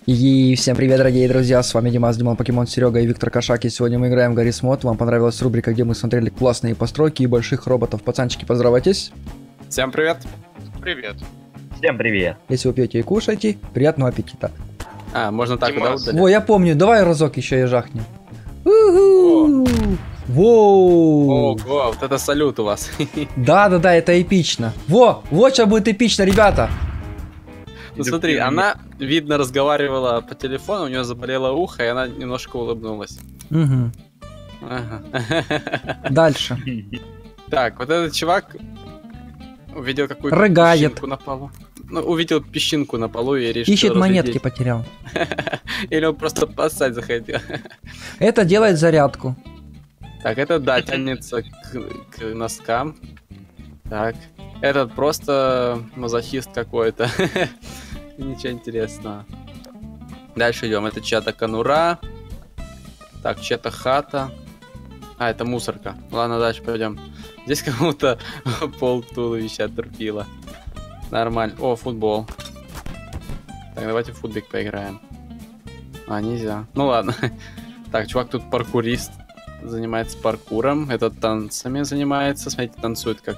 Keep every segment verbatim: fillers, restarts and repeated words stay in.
И всем привет, дорогие друзья, с вами Димас, Димон, Покемон, Серега и Виктор Кошак, и сегодня мы играем в Гаррис Мод. Вам понравилась рубрика, где мы смотрели классные постройки и больших роботов. Пацанчики, поздоровайтесь. Всем привет. Привет. Всем привет. Если вы пьете и кушаете, приятного аппетита. А, можно так, да, удалить? Во, я помню, давай разок еще и жахнем. Воу! Ого, вот это салют у вас. Да-да-да, это эпично. Во, вот сейчас будет эпично, ребята. Ну смотри, она, видно, разговаривала по телефону, у нее заболело ухо, и она немножко улыбнулась. Угу. Ага. Дальше. Так, вот этот чувак увидел какую-то Рыгает. песчинку на полу. Ну, увидел песчинку на полу и решил Ищет монетки, разглядеть. потерял. Или он просто поссать захотел. Это делает зарядку. Так, это, да, тянется к, к носкам. Так, этот просто мазохист какой-то. Ничего интересного. Дальше идем. Это чья-то конура. Так, чья-то хата. А, это мусорка. Ладно, дальше пойдем. Здесь кому-то пол туловища отрубило. Нормально. О, футбол. Так, давайте в футбик поиграем. А, нельзя. Ну ладно. Так, чувак тут паркурист. Занимается паркуром. Этот танцами занимается. Смотрите, танцует как.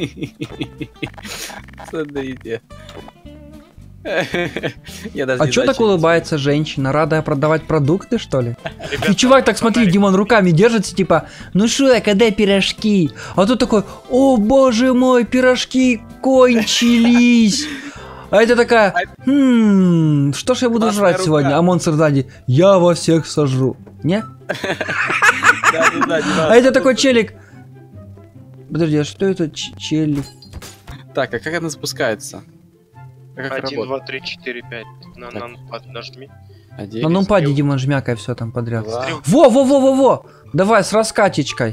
Смотрите. А чё так улыбается женщина? Рада продавать продукты, что ли? И чувак так, смотри, Димон руками держится, типа, ну шо, а когда пирожки? А тут такой, о боже мой, пирожки кончились. А это такая, хм, что ж я буду Классная жрать рука. сегодня? А монстр сзади, я во всех сожру. Не? А это такой челик. Подожди, а что это ч- челик? Так, а как она спускается? А как Один, два, работает? три, четыре, пять. На Так. нанпад нажми. Один. На нумпаде, стрел. Димон, жмякай все там подряд. Два. Во, во, во, во, во! Давай с раскатечкой.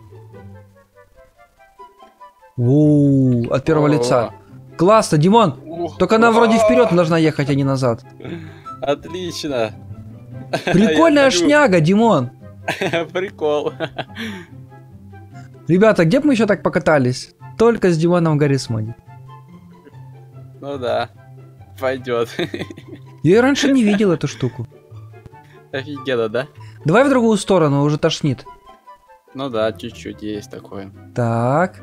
Воу, от первого О. лица. Классно, Димон. Ух, Только она вроде а, вперед должна ехать, а не назад. Отлично. Прикольная Я шняга, Димон. дарю. Прикол. Ребята, где бы мы еще так покатались? Только с Димоном в Гаррис Моде. Ну да. Пойдет. Я и раньше не видел эту штуку. Офигенно, да? Давай в другую сторону, уже тошнит. Ну да, чуть-чуть есть такое. Так.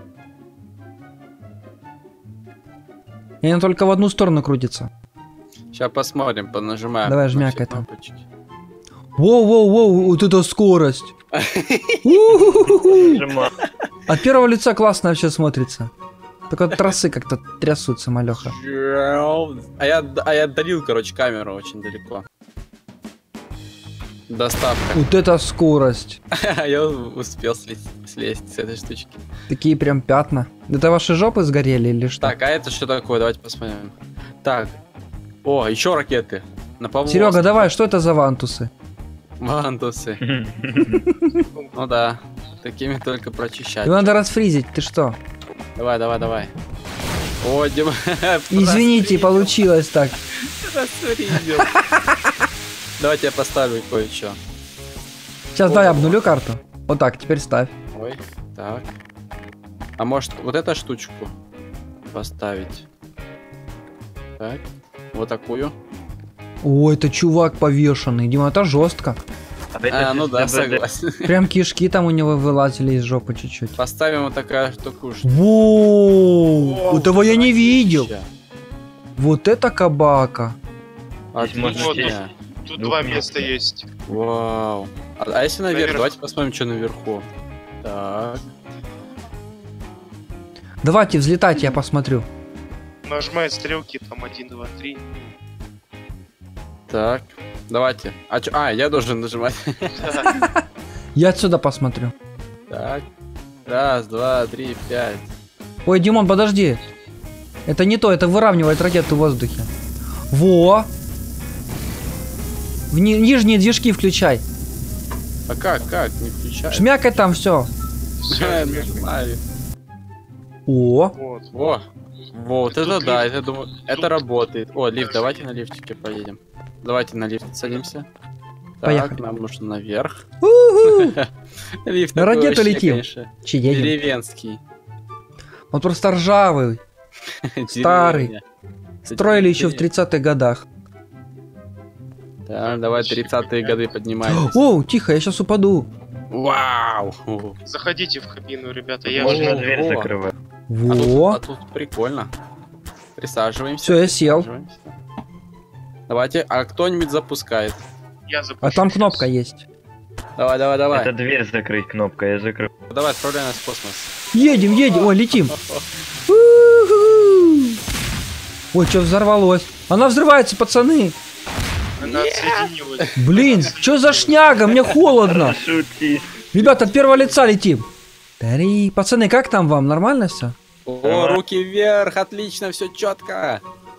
И она только в одну сторону крутится. Сейчас посмотрим, понажимаем. Давай, на все жмякай там. кнопочки. Воу, воу, воу, вот это скорость. У-ху-ху-ху. Нажимай. От первого лица классно вообще смотрится. Только тросы как-то трясутся, малеха. А я, а я отдалил, короче, камеру очень далеко. Доставка. Вот это скорость. Я успел слезть, слезть с этой штучки. Такие прям пятна. Это ваши жопы сгорели или что? Так, а это что такое? Давайте посмотрим. Так. О, еще ракеты. На помост. Серега, давай, что это за вантусы? Вантусы. Ну да. Такими только прочищать. Его надо расфризить, ты что? Давай, давай, давай. О, Дима. Извините, получилось так. Расфризил. Давайте я поставлю кое-что. Сейчас дай обнулю карту. Вот так, теперь ставь. Ой, так. А может вот эту штучку поставить? Так, вот такую. О, это чувак повешенный. Дима, это жестко. А, ну да, согласен. Прям кишки там у него вылазили из жопы чуть-чуть. Поставим вот такая штуку. Воу, этого я не видел. Вот это кабака. Отлично. Тут два места есть. Вау. А, а если наверх? Наверх. Давайте посмотрим, что наверху. Так. Давайте, взлетайте, я посмотрю. Нажимай стрелки, там один, два, три. Так. Давайте. А, чё? А, я должен нажимать. Я отсюда посмотрю. Так. Раз, два, три, пять. Ой, Димон, подожди. Это не то, это выравнивает ракету в воздухе. Во! В ни- нижние движки включай. А как, как? Не включай. Шмякай там все. Всё, Нажимаю. О, вот. Во. Вот, Тут это лифт. да, это думаю, это Тут- работает. О, лифт, давайте на лифтике поедем. Давайте на лифт садимся. Поехали. Так, нам нужно наверх. у-ху. Лифт На такой ракету вообще, летим. конечно, Че едем? деревенский. Он просто ржавый. Старый. Деревня. Строили еще в Деревня. тридцатых годах. Да, давай тридцатые годы поднимайтесь. О, тихо, я сейчас упаду. Вау! Заходите в кабину, ребята, я Можно же... Можно дверь О. закрывать. А тут, Во. а тут прикольно. Присаживаемся. Все, я сел. присаживаемся. Давайте, а кто-нибудь запускает? Я запущу А там щас. кнопка есть. Давай, давай, давай. Это дверь закрыть кнопка, я закрыл. Давай, отправляй нас в космос. Едем, едем. Ой, летим. У-ху. Ой, что взорвалось? Она взрывается, пацаны. Она отсоединилась. Блин, что за шняга? Мне холодно. Шути. Ребята, от первого лица летим. Тари, пацаны, как там вам? Нормально все? О, руки вверх, отлично, все четко.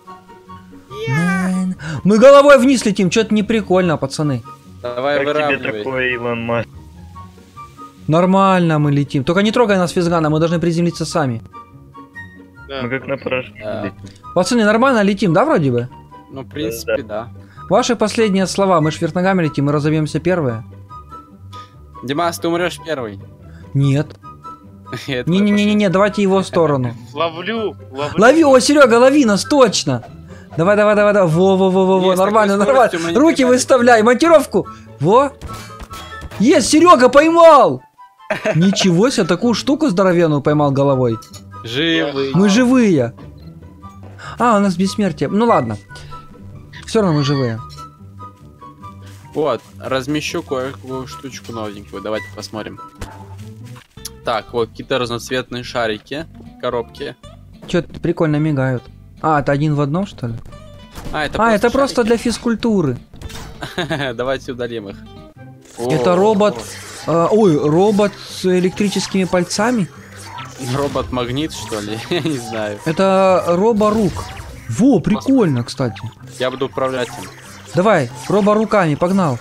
Мы головой вниз летим, что-то не прикольно, пацаны. Давай, Как тебе выравнивай. такой, Илон Маск? Нормально мы летим. Только не трогай нас физгана, мы должны приземлиться сами. Да. Мы как на парашюте. Да. Пацаны, нормально летим, да, вроде бы? Ну, в принципе, да. Ваши последние слова. Мы ж вверх ногами летим, мы разобьемся первые. Димас, ты умрешь первый. Нет. Это Не-не-не-не, давайте его в сторону. Ловлю, ловлю. Лови, о, Серега, лови нас, точно. Давай, давай, давай, давай. Во-во-во-во-во, Есть, нормально, такой нормально. скоростью мы не Руки поймали. выставляй, монтировку. Во. Есть, Серега поймал. Ничего себе, такую штуку здоровенную поймал головой. Живый. Мы живые. А, у нас бессмертие. Ну ладно. Все равно мы живые. Вот, размещу кое-какую штучку новенькую. Давайте посмотрим. Так, вот какие-то разноцветные шарики, коробки. Что-то прикольно мигают. А, это один в одном, что ли? А, это А, это просто шарики. для физкультуры. Давайте удалим их. Это О, робот. а, ой, робот с электрическими пальцами. Робот-магнит, что ли? Я не знаю. Это роборук. Во, прикольно, кстати. Я буду управлять им. Давай, роборуками, погнал.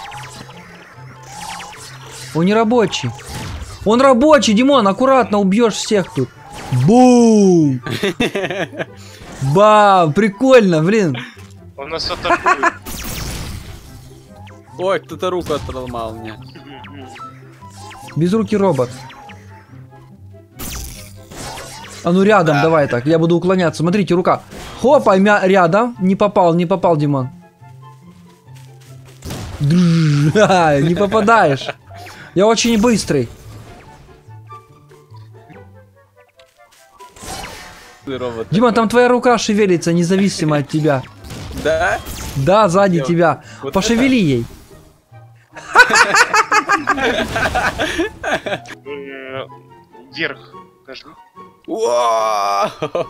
Он не рабочий. Он рабочий, Димон, аккуратно убьешь всех тут. Бум! Бам, прикольно, блин. Он нас атакует. Ой, кто-то руку отломал мне. Безрукий робот. А ну рядом, давай так, я буду уклоняться. Смотрите, рука. Хопа, мя рядом. Не попал, не попал, Димон. Дружь, ха, не попадаешь. Я очень быстрый. Ты робот. Дима, там твоя рука шевелится, независимо от тебя. Да? Да, сзади Где? тебя. Вот Пошевели ей. Э, Вверх. Нажми. Вау!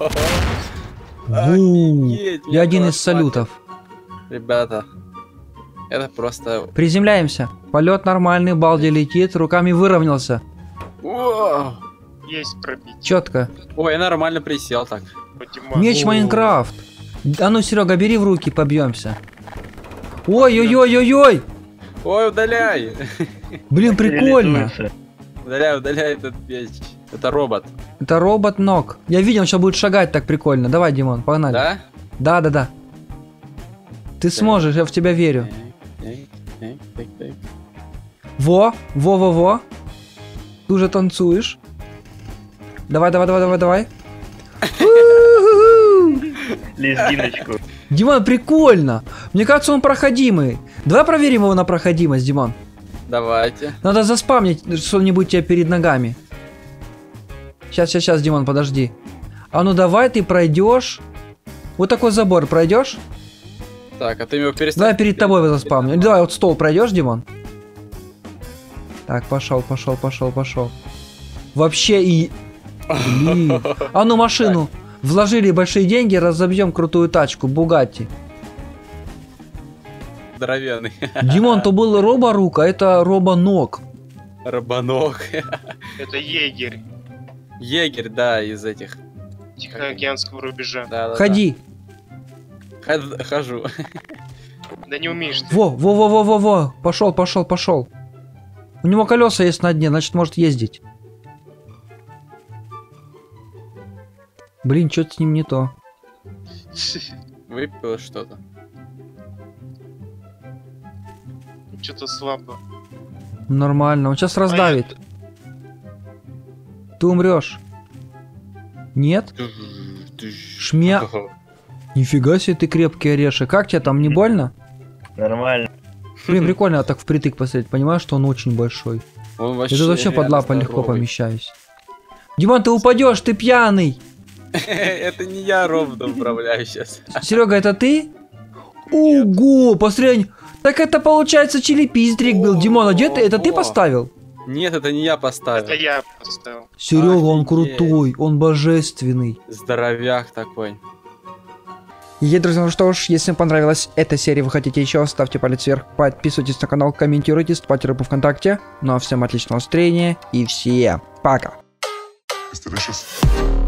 Бум. Офигеть, Я меня один из просто салютов. Ребята, это просто... Приземляемся. Полет нормальный, балди летит, руками выровнялся. Вау! Есть пробить. Четко. Ой, я нормально присел так. Поднимаю. Меч О. Майнкрафт. А ну, Серега, бери в руки, побьемся. Ой-ой-ой-ой-ой. Ой, удаляй! Блин, прикольно. Реализуется. Удаляй, удаляй этот меч. Это робот. Это робот ног. Я видел, он сейчас будет шагать так прикольно. Давай, Димон, погнали. Да? Да, да, да. Ты сможешь, я в тебя верю. Так, так, так, так. Во, во-во-во. Ты уже танцуешь. Давай, давай, давай, давай, давай. Лезгиночку. Димон, прикольно. Мне кажется, он проходимый. Давай проверим его на проходимость, Димон. Давайте. Надо заспамнить что-нибудь тебе перед ногами. Сейчас, сейчас, сейчас, Димон, подожди. А ну давай ты пройдешь. Вот такой забор пройдешь. Так, а ты его перестал... Давай перед тобой заспамню. Давай вот стол пройдешь, Димон. Так, пошел, пошел, пошел, пошел. Вообще и... Блин. А ну машину. Вложили большие деньги, разобьем крутую тачку. Бугатти. Здоровенный. Димон, то был роборук, а это робоног. Рабанок. Это егерь. Егерь, да, из этих. Тихоокеанского рубежа. Да, да, Ходи. да. Ход- Хожу. Да не умеешь ты. Во, во, во, во, во, во. Пошел, пошел, пошел. У него колеса есть на дне, значит может ездить. Блин, что-то с ним не то. Выпил что-то. Что-то слабо. Нормально, он сейчас раздавит. Ты умрешь. Нет? Шмя. Нифига себе ты крепкий орешек. Как тебе там, не больно? Нормально. Блин, прикольно так впритык посмотреть, понимаешь, что он очень большой. Он Я тут вообще под реально лапой легко здоровый. помещаюсь. Димон, ты упадешь, ты пьяный. Это не я ровно управляю сейчас. Серега, это ты? Ого, посмотри. Так это получается чили-пиздрик был. Димон, а где ты? Это ты Ого. поставил? Нет, это не я поставил. Это я поставил. Серега, он Офигеть. крутой, он божественный. Здоровяк такой. И, друзья, ну что ж, если вам понравилась эта серия, вы хотите еще, ставьте палец вверх, подписывайтесь на канал, комментируйте, вступайте в группу ВКонтакте. Ну а всем отличного настроения и всем пока. It's delicious.